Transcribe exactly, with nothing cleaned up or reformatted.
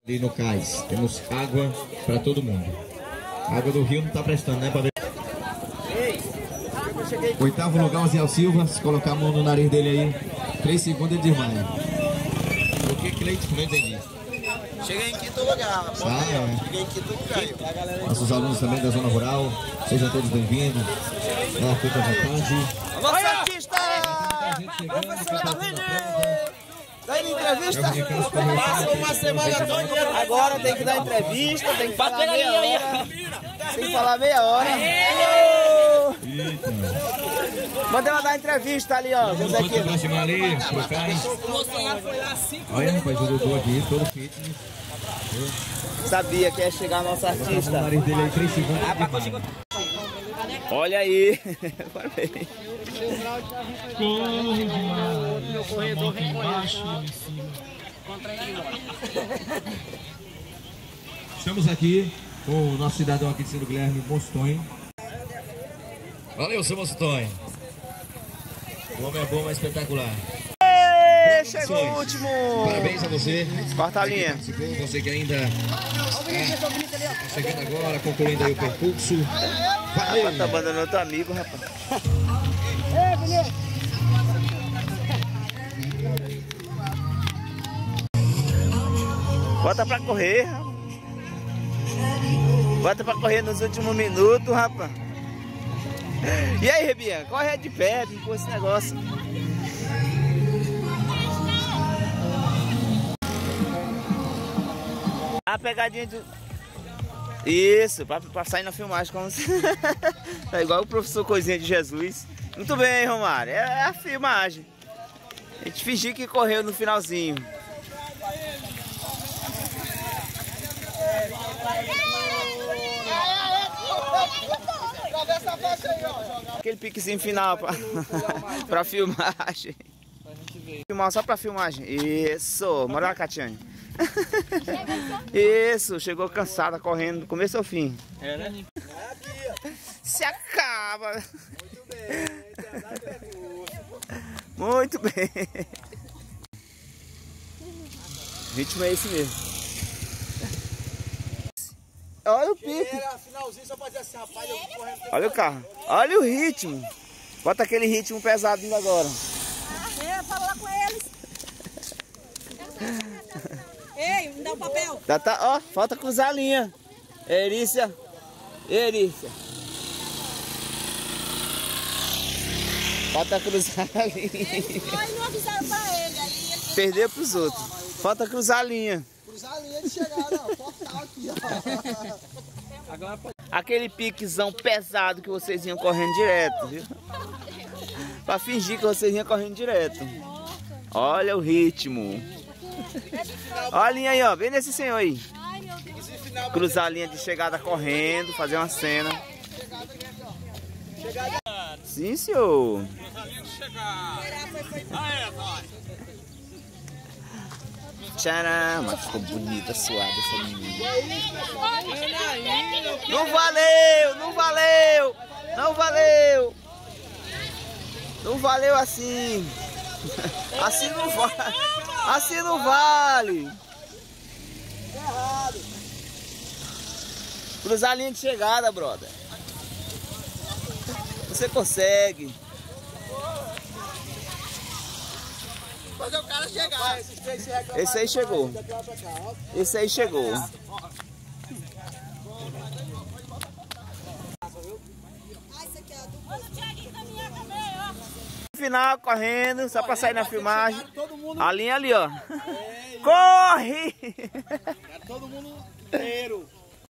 Ali no cais, temos água para todo mundo. A água do rio não tá prestando, né? Pra ver. Oitavo lugar, o Zé Silva. Se colocar a mão no nariz dele aí, três segundos ele desmaia. O que que leite? Não entendi. Cheguei em quinto lugar. Ah, é. Cheguei em quinto lugar. Nossos alunos também da Zona Rural, sejam todos bem-vindos. Ela fica à vontade. Vamos, artista! Professora Darlene! Dá entrevista? Passa uma semana toda. Agora tem que dar entrevista, tem que falar meia hora. Tem que falar meia hora. Manda ela dar entrevista ali, ó. Vamos aqui. Aproximar ali, pro cais. Olha, rapaz, o Dudu aqui, todo fitness. Sabia que ia chegar a nossa artista. O nariz dele aí, três segundos. Olha aí. Meu corredor vem embaixo. Estamos aqui com o nosso cidadão aqui de São Guilherme, Mostonho. Valeu, seu Mostonho. O homem é bom, é espetacular. Ei, chegou o último. Parabéns a você. Corta a linha. Você que ainda está chegando agora, concluindo aí o percurso. Valeu. Tá abandonando outro amigo, rapaz. Bota pra correr, rapaz. Bota pra correr nos últimos minutos, rapaz. E aí, Rebinha? Corre de pé, com esse negócio. A pegadinha de... Isso, pra, pra sair na filmagem como se... É igual o professor Coisinha de Jesus. Muito bem, Romário. É, é a filmagem. A gente fingiu que correu no finalzinho. Aquele piquezinho final pra, pra filmagem. Filmar só pra filmagem. Isso, bora lá, Catiane. Isso, chegou cansada, correndo do começo ao fim. É, né? Se acaba. Muito bem. Muito bem. O ritmo é esse mesmo. Olha o pique. Olha o carro. Olha o ritmo. Bota aquele ritmo pesado ainda agora. É, fala lá com eles. Ei, me dá o papel. Já tá, ó, falta cruzar a linha. Erícia. Erícia. Falta cruzar a linha. Aí não avisaram pra ele. Aí ele... Perdeu pros outros. Falta cruzar a linha. Cruzar a linha de chegada, ó. Portal aqui, ó. Agora pode... Aquele piquezão pesado que vocês iam correndo direto, viu? Pra fingir que vocês iam correndo direto. Olha o ritmo. Olha a linha aí, ó. Vem nesse senhor aí. Cruzar a linha de chegada correndo, fazer uma cena. Sim, senhor. Tcharam, mas ficou bonita, suada essa menina. Não valeu, não valeu, não valeu. Não valeu assim. Assim não vale. Assim não vale. Cruzar a linha de chegada, brother. Você consegue. Fazer o cara chegar. Esse aí chegou. Esse aí chegou. Final, correndo, só pra sair na filmagem. A linha ali, ó. Corre! Todo mundo inteiro.